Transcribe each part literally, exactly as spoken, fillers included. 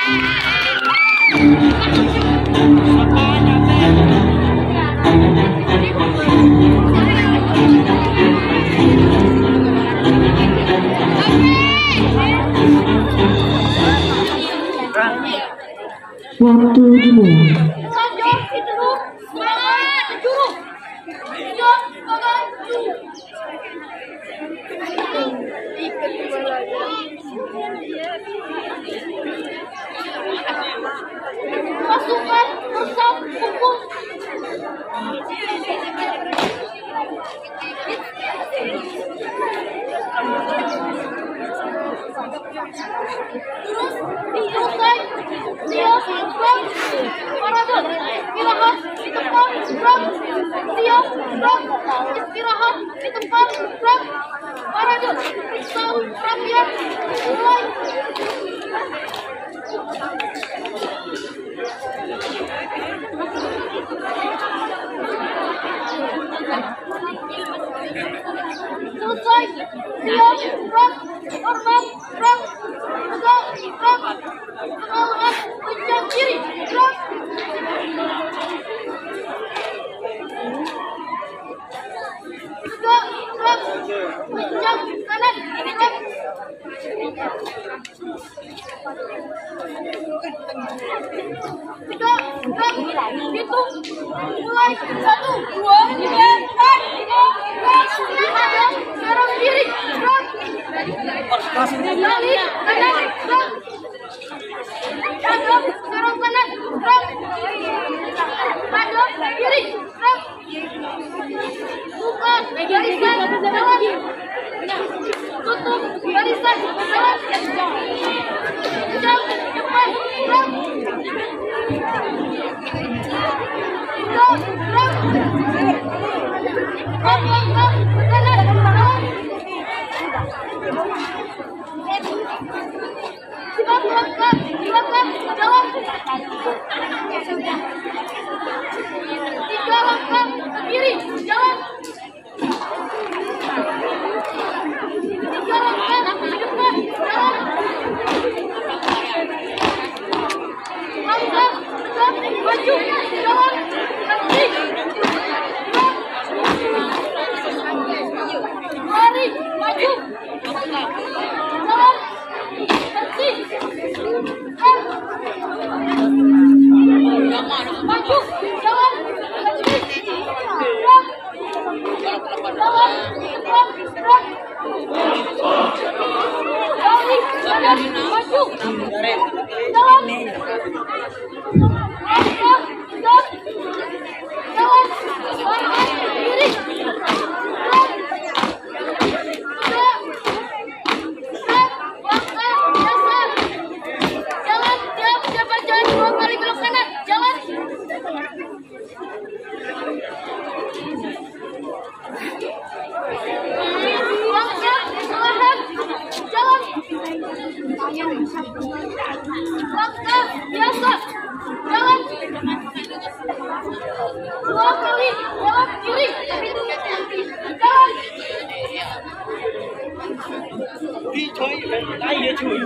Waktu dimulai. Pasukan bersama kumpul. Terus selesai dia berang parade istirahat di tempat berang dia berang istirahat di tempat berang parade pisau rakyat mulai. Selesai dia berang hormat berang tegak berang kepala pencang kiri berang tegak berang pencang kanan berang tegak berang hitung mulai satu dua tiga empat lima enam ada serong kiri berang kali kanan berang ada serong kanan berang ada kiri berang buka barisan jalan tutup barisan jalan kencang cepat berang tiga berang Bang, bang, kanan, jalan. Siap, langkah, langkah, jalan. Tiga langkah ke kiri, jalan. Tiga langkah ke depan, jalan. Langkah, tegak, maju, jalan. Berhenti. Lari, maju, jalan, berhenti, kan, maju, jalan, berhenti, gerak, jalan, gerak, gerak, lari, kanan, maju, jalan, langkah, tegak, jalan, langkah, kiri, gerak, jalan, siap, siapa jalan dua kali belok kanan, jalan. Langkah, perlahan, jalan. Langkah, biasa, jalan. Dua kali, belok kiri, jalan. Đi chơi, ai đi chơi?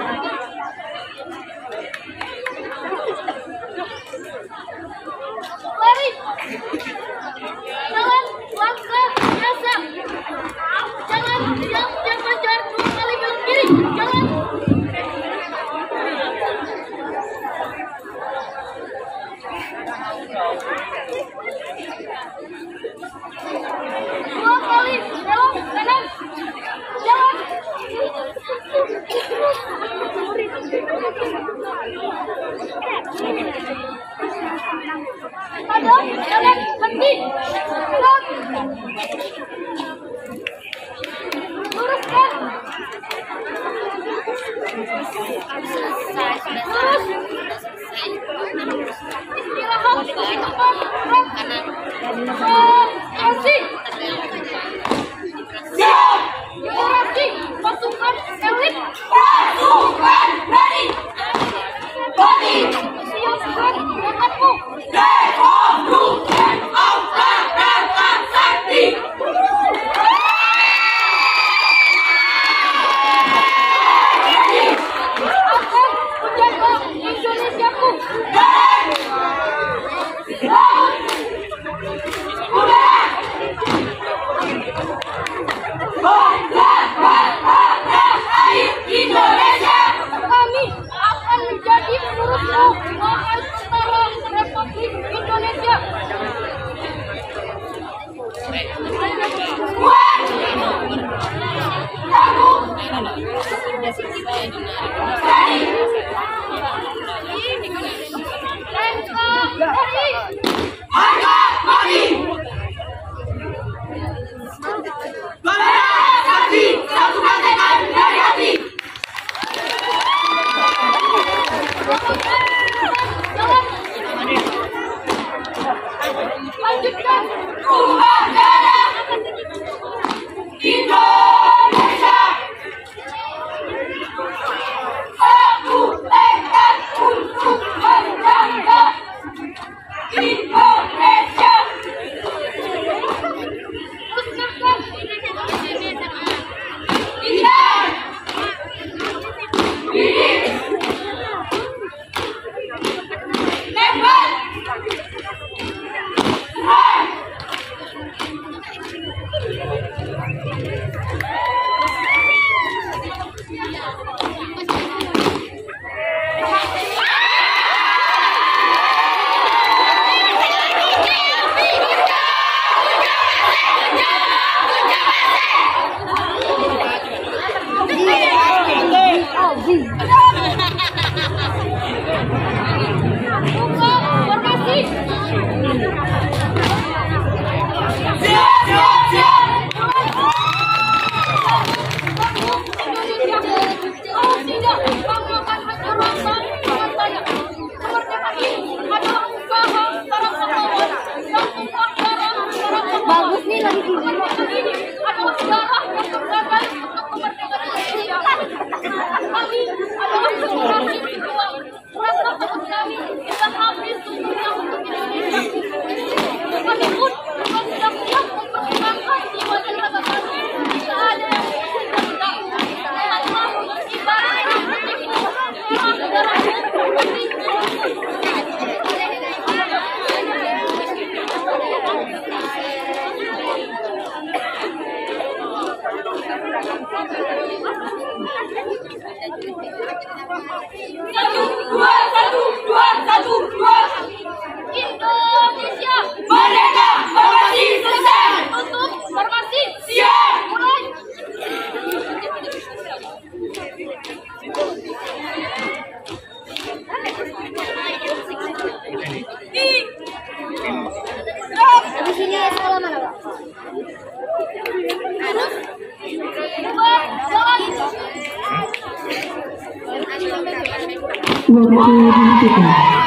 Lari, jalan, langkah, biasa, jalan, siap, siap ajar, dua kali belok kiri, jalan. Dua kali belok kanan, jalan. Pada jalan berhenti, gerak, luruskan, lurus, istirahat di tempat, gerak, konsentrasi, konsentrasi, pasukan elit, pasukan ready, body, siapkan berangkatmu. Revolution of the Sakti. Indonesiaku. Indonesia. Kami akan menjadi penerusmu Maha Setara Republik Indonesia. Harga mati. Bendera sakti satu tekan dari hati. Lanjutkan tumpah darah Indonesia. Aku tekad untuk menjaga Indonesia. Indah, ini hebat. Bagus nih lagi ini adalah sejarah yang terbaik untuk kemerdekaan Indonesia. Kami adalah generasi pejuang. Rasa takut kami kita habis semuanya untuk Indonesia. Kami pun bukan siap-siap memperjuangkan jiwa dan raga kami. Jika ada yang mungkin kita lihatlah ibarat seperti itu. Merah darahnya seperti itu. Satu, dua, satu, dua, satu, dua. Indonesia merdeka, formasi selesai. Untuk formasi siap. Mulai. Di sini sekolah mana, Pak? Terus dua, jalan. Waktu dihentikan.